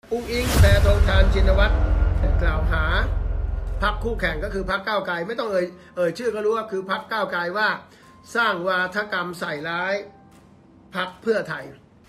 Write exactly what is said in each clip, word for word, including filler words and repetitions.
อุ้งอิงแพทองธารชินวัตรกล่าวหาพรรคคู่แข่งก็คือพรรคก้าวไกลไม่ต้องเอ่ยเอ่ยชื่อก็รู้ว่าคือพรรคก้าวไกลว่าสร้างวาทกรรมใส่ร้ายพรรคเพื่อไทย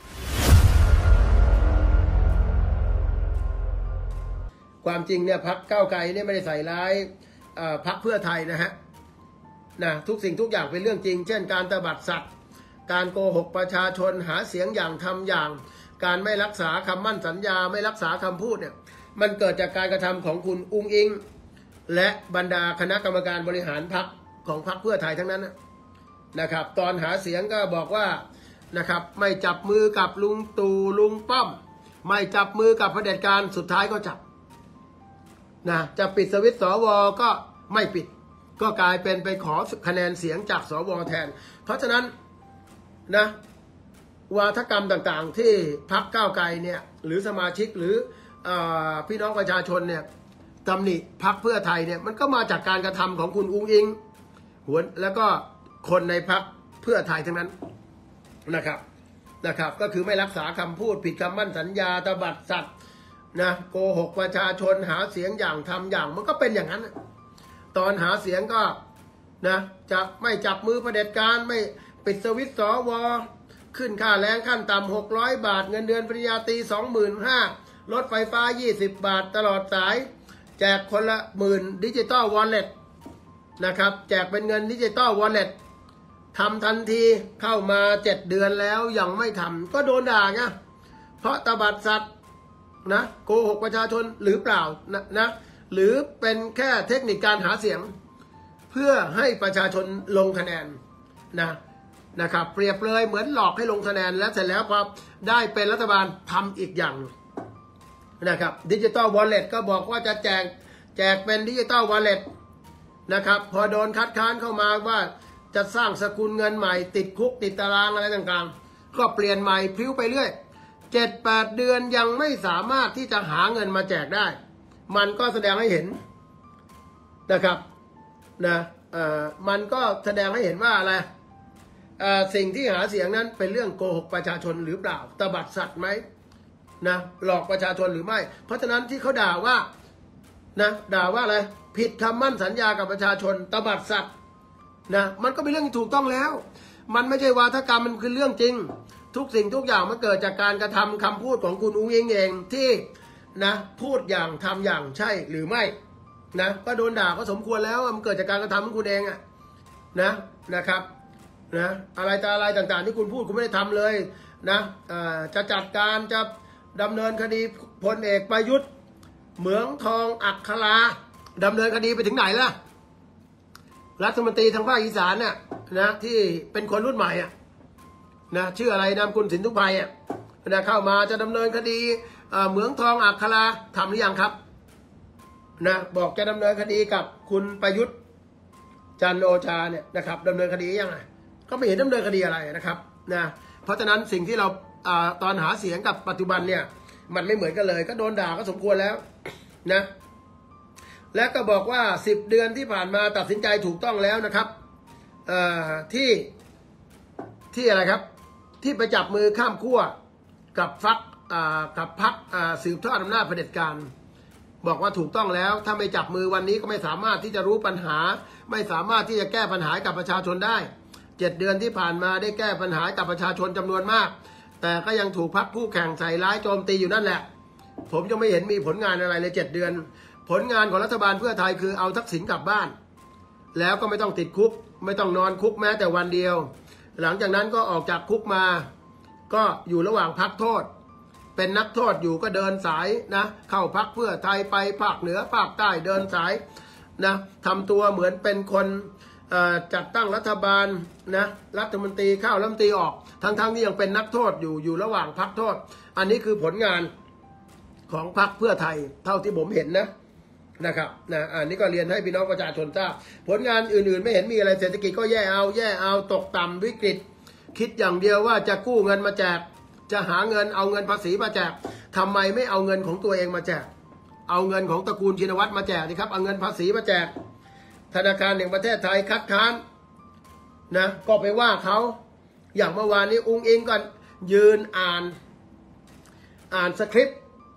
ความจริงเนี่ยพรรคก้าวไกลเนี่ยไม่ได้ใส่ร้ายพรรคเพื่อไทยนะฮะนะทุกสิ่งทุกอย่างเป็นเรื่องจริงเช่นการตบัดสัตว์การโกหกประชาชนหาเสียงอย่างทำอย่างการไม่รักษาคำมั่นสัญญาไม่รักษาคำพูดเนี่ยมันเกิดจากการกระทำของคุณอุ้งอิงและบรรดาคณะกรรมการบริหารพรรคของพรรคเพื่อไทยทั้งนั้นนะครับตอนหาเสียงก็บอกว่านะครับไม่จับมือกับลุงตู่ลุงป้อมไม่จับมือกับเผด็จการสุดท้ายก็จับนะจะปิดสวิตช์สวก็ไม่ปิดก็กลายเป็นไปขอคะแนนเสียงจากสวแทนเพราะฉะนั้นนะวาทกรรมต่างๆที่พรรคก้าวไกลเนี่ยหรือสมาชิกหรือพี่น้องประชาชนเนี่ยตำหนิพรรคเพื่อไทยเนี่ยมันก็มาจากการกระทำของคุณอุ้งอิงหวนแล้วก็คนในพรรคเพื่อไทยทั้งนั้นนะครับนะครับก็คือไม่รักษาคำพูดผิดคำมั่นสัญญาตบัดสัตว์นะโกหกประชาชนหาเสียงอย่างทำอย่างมันก็เป็นอย่างนั้นตอนหาเสียงก็นะจะไม่จับมือเผด็จการไม่ปิดสวิตช์สวขึ้นค่าแรงขั้นต่ำหกร้อยบาทเงินเดือนปริญญาตรี สองหมื่นห้าพัน รถไฟฟ้ายี่สิบบาทตลอดสายแจกคนละหมื่นดิจิตอลวอลเล็ตนะครับแจกเป็นเงินดิจิตอลวอลเล็ตทำทันทีเข้ามาเจ็ดเดือนแล้วยังไม่ทำก็โดนด่าไงเพราะตบัดสัตว์นะโกหกประชาชนหรือเปล่านะนะหรือเป็นแค่เทคนิคการหาเสียงเพื่อให้ประชาชนลงคะแนนนะนะครับเปรียบเลยเหมือนหลอกให้ลงคะแนนแล้วเสร็จแล้วพอได้เป็นรัฐบาลทำอีกอย่างนะครับดิจิตอลวอลเล็ตก็บอกว่าจะแจกแจกเป็นดิจิตอลวอลเล็ตนะครับพอโดนคัดค้านเข้ามาว่าจะสร้างสกุลเงินใหม่ติดคุกติดตารางอะไรต่างๆก็เปลี่ยนใหม่พลิ้วไปเรื่อยเจ็ดแปดเดือนยังไม่สามารถที่จะหาเงินมาแจกได้มันก็แสดงให้เห็นนะครับนะเอ่อมันก็แสดงให้เห็นว่าอะไรสิ่งที่หาเสียงนั้นเป็นเรื่องโกหกประชาชนหรือเปล่าตบัดสัตว์ไหมนะหลอกประชาชนหรือไม่เพราะฉะนั้นที่เขาด่าว่านะด่าว่าอะไรผิดคำมั่นสัญญากับประชาชนตบัดสัตว์นะมันก็เป็นเรื่องที่ถูกต้องแล้วมันไม่ใช่วาทกรรมมันคือเรื่องจริงทุกสิ่งทุกอย่างมันเกิดจากการกระทำคำพูดของคุณอุ้งอิงเองที่นะพูดอย่างทำอย่างใช่หรือไม่นะก็โดนด่าก็สมควรแล้วมันเกิดจากการกระทำของคุณเองอะนะนะครับนะอะไรต่ออะไรต่างๆที่คุณพูดคุณไม่ได้ทำเลยนะจะจัดการจะดำเนินคดีพลเอกประยุทธ์เหมืองทองอัคราดำเนินคดีไปถึงไหนล่ะรัฐมนตรีทางภาคอีสานเนี่ยนะที่เป็นคนรุ่นใหม่อ่ะนะชื่ออะไรนามกุลสินทุพไพอ่ะนะเข้ามาจะดำเนินคดีเหมืองทองอัคราทำหรือยังครับนะบอกจะดำเนินคดีกับคุณประยุทธ์จันทร์โอชาเนี่ยนะครับดำเนินคดียังไงก็ไม่เห็นดำเนินคดีอะไรนะครับนะเพราะฉะนั้นสิ่งที่เราตอนหาเสียงกับปัจจุบันเนี่ยมันไม่เหมือนกันเลยก็โดนด่าก็สมควรแล้วนะและก็บอกว่าสิบเดือนที่ผ่านมาตัดสินใจถูกต้องแล้วนะครับที่ที่อะไรครับที่ไปจับมือข้ามขั้วกับพรรคกับพรรคสืบทอดอำนาจเผด็จการบอกว่าถูกต้องแล้วถ้าไม่จับมือวันนี้ก็ไม่สามารถที่จะรู้ปัญหาไม่สามารถที่จะแก้ปัญหากับประชาชนได้เจ็ดเดือนที่ผ่านมาได้แก้ปัญหากับประชาชนจำนวนมากแต่ก็ยังถูกพรรคคู่แข่งใส่ร้ายโจมตีอยู่นั่นแหละผมยังไม่เห็นมีผลงานอะไรเลยเจ็ดเดือนผลงานของรัฐบาลเพื่อไทยคือเอาทักษิณกลับบ้านแล้วก็ไม่ต้องติดคุกไม่ต้องนอนคุกแม้แต่วันเดียวหลังจากนั้นก็ออกจากคุกมาก็อยู่ระหว่างพักโทษเป็นนักโทษอยู่ก็เดินสายนะเข้าพรรคเพื่อไทยไปภาคเหนือภาคใต้เดินสายนะทำตัวเหมือนเป็นคนจัดตั้งรัฐบาลนะรัฐมนตรีเข้ารัฐมนตรีออกทั้งๆที่ยังเป็นนักโทษอยู่อยู่ระหว่างพักโทษอันนี้คือผลงานของพรรคเพื่อไทยเท่าที่ผมเห็นนะนะครับนะอันนี้ก็เรียนให้พี่น้องประชาชนทราบผลงานอื่นๆไม่เห็นมีอะไรเศรษฐกิจก็แย่เอาแย่เอาตกต่ำวิกฤตคิดอย่างเดียวว่าจะกู้เงินมาแจกจะหาเงินเอาเงินภาษีมาแจกทำไมไม่เอาเงินของตัวเองมาแจกเอาเงินของตระกูลชินวัตรมาแจกดิครับเอาเงินภาษีมาแจกธนาคารแห่งประเทศไทยคัดค้านนะก็ไปว่าเขาอย่างเมื่อวานนี้อุ้งอิงก็ยืนอ่านอ่านสคริปต์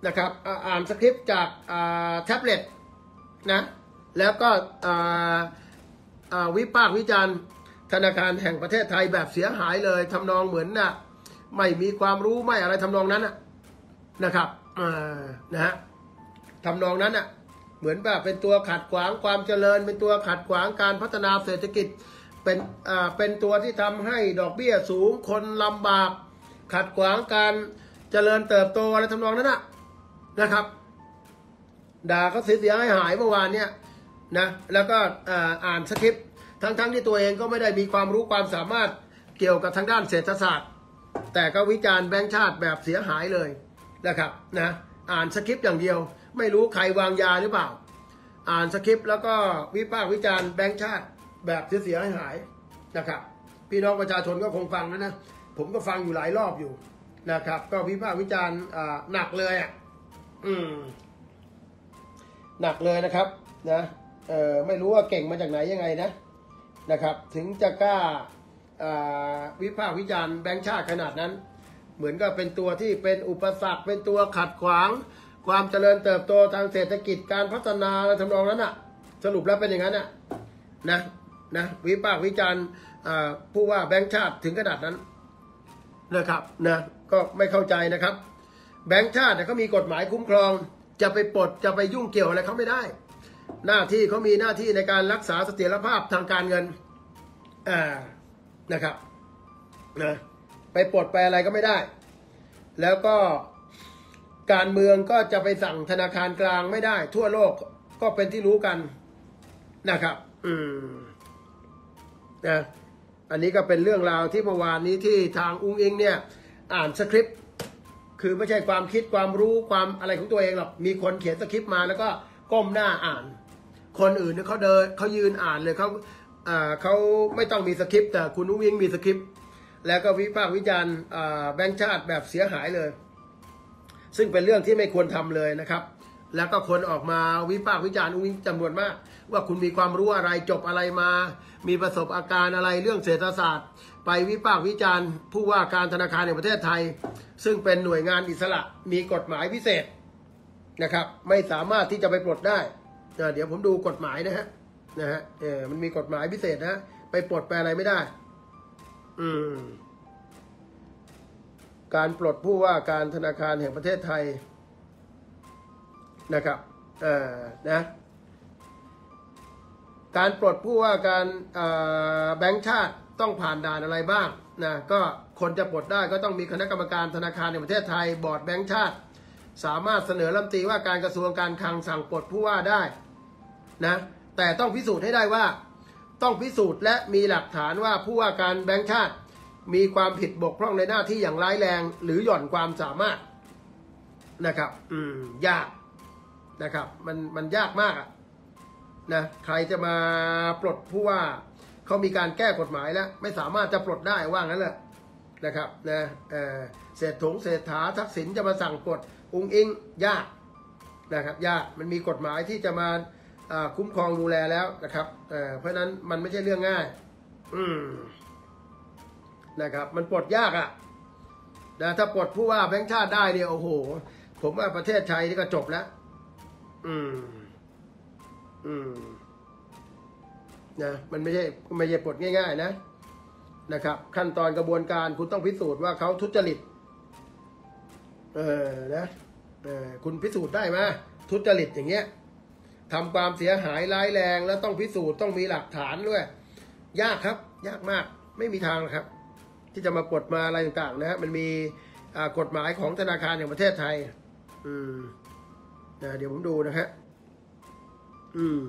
นะครับอ่าอ่านสคริปต์จากอ่าแท็บเล็ตนะแล้วก็อ่าอ่าวิพากษ์วิจารณ์ธนาคารแห่งประเทศไทยแบบเสียหายเลยทำนองเหมือนน่ะไม่มีความรู้ไม่อะไรทำนองนั้นนะนะครับอ่านะฮะทำนองนั้นอ่ะเหมือนแบบเป็นตัวขัดขวางความเจริญเป็นตัวขัดขวางการพัฒนาเศรษฐกิจเป็นอ่าเป็นตัวที่ทำให้ดอกเบี้ยสูงคนลำบากขัดขวางการเจริญเติบโตอะไรทำนองนั้นนะนะครับด่าเขาเสียหายหายเมื่อวานเนี่ยนะแล้วก็อ่านสคริปต์ทั้งๆที่ตัวเองก็ไม่ได้มีความรู้ความสามารถเกี่ยวกับทางด้านเศรษฐศาสตร์แต่ก็วิจารณ์แบงก์ชาติแบบเสียหายเลยนะครับนะอ่านสคริปต์อย่างเดียวไม่รู้ใครวางยาหรือเปล่าอ่านสคริปต์แล้วก็วิพากษ์วิจารณ์แบงก์ชาติแบบเสียหายนะครับพี่น้องประชาชนก็คงฟังนะนะผมก็ฟังอยู่หลายรอบอยู่นะครับก็วิพากษ์วิจารณ์หนักเลยอ่ะอืมหนักเลยนะครับนะเออไม่รู้ว่าเก่งมาจากไหนยังไงนะนะครับถึงจะกล้าวิพากษ์วิจารณ์แบงก์ชาติขนาดนั้นเหมือนกับเป็นตัวที่เป็นอุปสรรคเป็นตัวขัดขวางความเจริญเติบโตทางเศรษฐกิจการพัฒนาอะไรทำนองนั้นอ่ะสรุปแล้วเป็นอย่างนั้นอ่ะนะนะวิพากษ์วิจารณ์ผู้ว่าแบงก์ชาติถึงขนาดนั้นนะครับนะก็ไม่เข้าใจนะครับแบงก์ชาติเขามีกฎหมายคุ้มครองจะไปปลดจะไปยุ่งเกี่ยวอะไรเขาไม่ได้หน้าที่เขามีหน้าที่ในการรักษาเสถียรภาพทางการเงินอ่านะครับนะไปปลดไปอะไรก็ไม่ได้แล้วก็การเมืองก็จะไปสั่งธนาคารกลางไม่ได้ทั่วโลกก็เป็นที่รู้กันนะครับอืมนะอันนี้ก็เป็นเรื่องราวที่เมื่อวานนี้ที่ทางอุ้งอิงเนี่ยอ่านสคริปต์คือไม่ใช่ความคิดความรู้ความอะไรของตัวเองหรอกมีคนเขียนสคริปต์มาแล้วก็ก้มหน้าอ่านคนอื่นเนี่ยเขาเดินเขายืนอ่านเลยเขาอ่าเขาไม่ต้องมีสคริปต์แต่คุณอุ้งอิงมีสคริปต์แล้วก็วิพากษ์วิจารณ์แบงก์ชาติแบบเสียหายเลยซึ่งเป็นเรื่องที่ไม่ควรทำเลยนะครับแล้วก็คนออกมาวิพากษ์วิจารณ์อุ้งอิงจำนวนมากว่าคุณมีความรู้อะไรจบอะไรมามีประสบอาการอะไรเรื่องเศรษฐศาสตร์ไปวิพากษ์วิจารณ์ผู้ว่าการธนาคารแห่งประเทศไทยซึ่งเป็นหน่วยงานอิสระมีกฎหมายพิเศษนะครับไม่สามารถที่จะไปปลดได้เดี๋ยวผมดูกฎหมายนะฮะนะฮะเออมันมีกฎหมายพิเศษนะไปปลดไปอะไรไม่ได้อืมการปลดผู้ว่าการธนาคารแห่งประเทศไทยนะครับเอ่อนะการปลดผู้ว่าการแบงก์ชาติต้องผ่านด่านอะไรบ้างนะก็คนจะปลดได้ก็ต้องมีคณะกรรมการธนาคารแห่งประเทศไทยบอร์ดแบงก์ชาติสามารถเสนอรัฐมนตรีว่าการกระทรวงการคลังสั่งปลดผู้ว่าได้นะแต่ต้องพิสูจน์ให้ได้ว่าต้องพิสูจน์และมีหลักฐานว่าผู้ว่าการแบงก์ชาติมีความผิดบกพร่องในหน้าที่อย่างร้ายแรงหรือหย่อนความสามารถนะครับอืมยากนะครับมันมันยากมากอะนะใครจะมาปลดผู้ว่าเขามีการแก้กฎหมายแล้วไม่สามารถจะปลดได้ว่างั้นแหละนะครับนะเออเศรษฐงเศรษฐาทักษิณจะมาสั่งปลดอุ้งอิงยากนะครับยากมันมีกฎหมายที่จะมาคุ้มครองดูแลแล้วนะครับเ, เพราะนั้นมันไม่ใช่เรื่องง่ายอืมนะครับมันปลดยากอ่ะนะถ้าปลดผู้ว่าแบงก์ชาติได้เนี่ยโอ้โหผมว่าประเทศไทยนี่ก็จบแล้วอืมอืมนะมันไม่ใช่ไม่ใช่ปลดง่ายๆนะนะครับขั้นตอนกระบวนการคุณต้องพิสูจน์ว่าเขาทุจริตเออนะเออคุณพิสูจน์ได้ไหมทุจริตอย่างเงี้ยทำความเสียหายร้ายแรงแล้วต้องพิสูจน์ต้องมีหลักฐานด้วยยากครับยากมากไม่มีทางครับที่จะมาปลดมาอะไรต่างๆนะฮะมันมีกฎหมายของธนาคารแห่งประเทศไทยอืมนะเดี๋ยวผมดูนะฮะอืม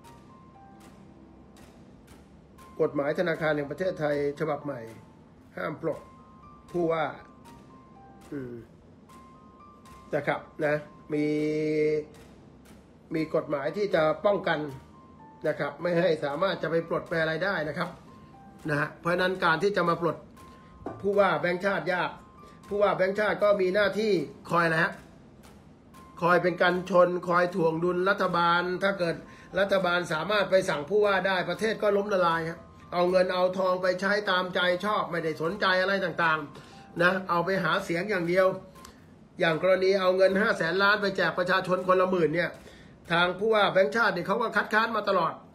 กฎหมายธนาคารแห่งประเทศไทยฉบับใหม่ห้ามปลดผู้ว่าอืมนะครับนะมีมีกฎหมายที่จะป้องกันนะครับไม่ให้สามารถจะไปปลดไปอะไรได้นะครับนะฮะเพราะนั้นการที่จะมาปลดผู้ว่าแบงก์ชาติยากผู้ว่าแบงก์ชาติก็มีหน้าที่คอยอะไรฮะคอยเป็นกันชนคอยถ่วงดุลรัฐบาลถ้าเกิดรัฐบาลสามารถไปสั่งผู้ว่าได้ประเทศก็ล้มละลายครับเอาเงินเอาทองไปใช้ตามใจชอบไม่ได้สนใจอะไรต่างๆนะเอาไปหาเสียงอย่างเดียวอย่างกรณีเอาเงินห้าแสนล้านไปแจกประชาชนคนละหมื่นเนี่ยทางผู้ว่าแบงค์ชาติเนี่ยเขาก็คัดค้านมาตลอด